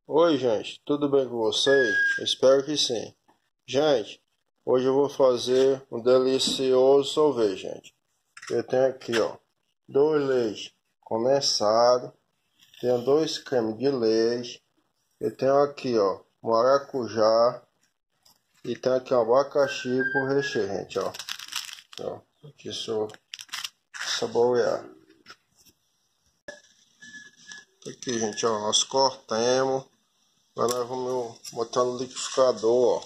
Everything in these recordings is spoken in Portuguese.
Oi, gente, tudo bem com vocês? Espero que sim. Gente, hoje eu vou fazer um delicioso sorvete, gente. Eu tenho aqui, ó, 2 leites condensados, tenho 2 cremes de leite, eu tenho aqui, ó, maracujá e tenho aqui um abacaxi por recheio, gente, ó. Aqui só saborear. Aqui, gente, ó, nós cortamos. Agora nós vamos botar no liquidificador, ó.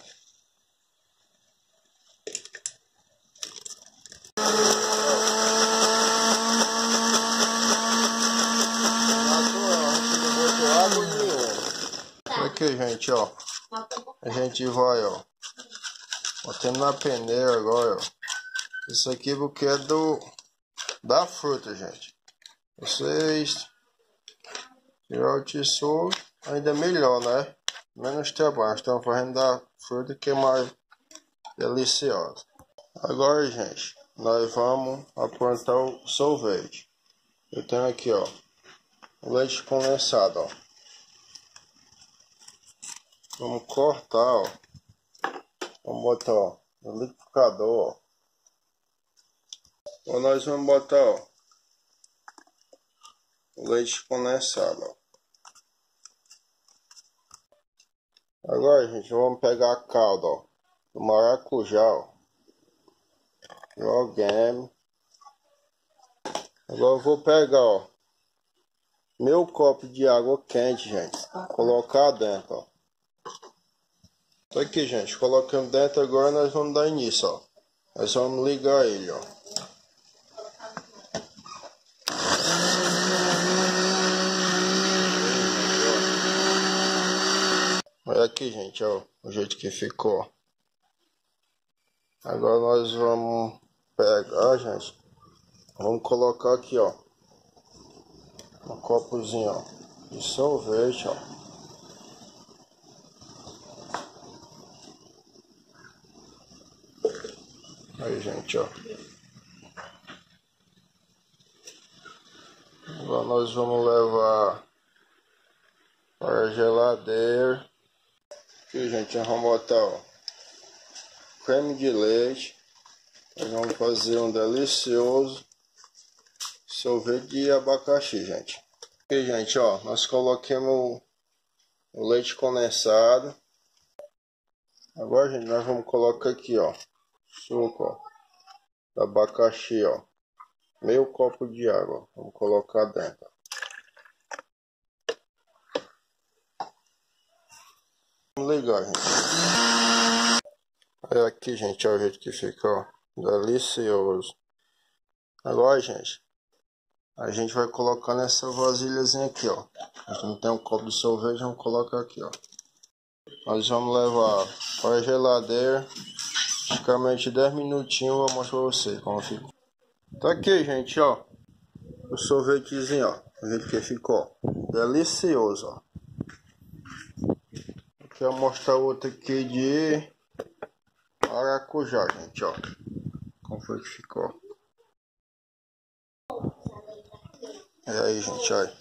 Aqui, gente, ó. A gente vai, ó, botando na peneira agora, ó. Isso aqui porque é da fruta, gente. Vocês tirar o tesouro, ainda é melhor, né? Menos trabalho. Estamos fazendo da fruta que é mais deliciosa. Agora, gente, nós vamos aprontar o sorvete. Eu tenho aqui, ó, o leite condensado, ó. Vamos cortar, ó. Vamos botar, ó, no liquidificador, ó. Ou nós vamos botar, ó, o leite condensado, ó. Agora, gente, vamos pegar a calda, ó, do maracujá, ó. Jogamos. Agora eu vou pegar, ó, meu copo de água quente, gente. Colocar dentro, ó. Tá aqui, gente. Colocando dentro, agora nós vamos dar início, ó. Nós vamos ligar ele, ó. Olha aqui, gente, ó, o jeito que ficou. Agora nós vamos pegar, gente. Vamos colocar aqui, ó, um copozinho, ó, de sorvete, ó. Aí, gente, ó. Agora nós vamos levar para a geladeira. Aqui, gente, nós vamos botar, ó, creme de leite. Nós vamos fazer um delicioso sorvete de abacaxi, gente. Aqui, gente, ó, nós colocamos o leite condensado. Agora, gente, nós vamos colocar aqui, ó, suco, ó, do abacaxi, ó. Meio copo de água, ó. Vamos colocar dentro. Vamos ligar, gente. Olha aqui, gente, olha o jeito que fica, ó. Delicioso. Agora, gente, a gente vai colocar nessa vasilhazinha aqui, ó. A gente não tem um copo de sorvete, vamos colocar aqui, ó. Nós vamos levar para a geladeira. Praticamente 10 minutinhos, eu vou mostrar pra vocês como ficou. Tá aqui, gente, ó. O sorvetezinho, ó. O jeito que ficou. Delicioso, ó. Aqui eu vou mostrar outro aqui de maracujá, gente, ó. Como foi que ficou. E aí, gente, olha.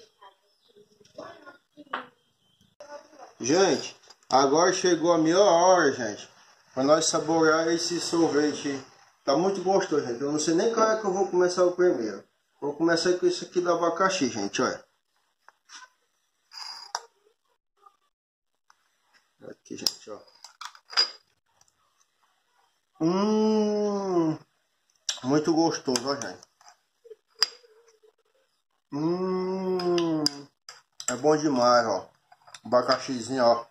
Gente, agora chegou a melhor hora, gente, para nós saborear esse sorvete. Tá muito gostoso, gente. Eu não sei nem qual é que eu vou começar o primeiro. Vou começar com isso aqui do abacaxi, gente, olha. Aqui, gente, ó. Muito gostoso, ó, gente. É bom demais, ó. Abacaxizinho, ó.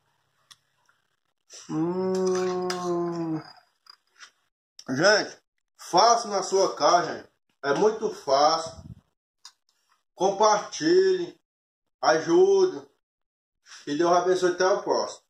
Gente, faça na sua casa, gente. É muito fácil. Compartilhe. Ajude. E Deus abençoe até o próximo.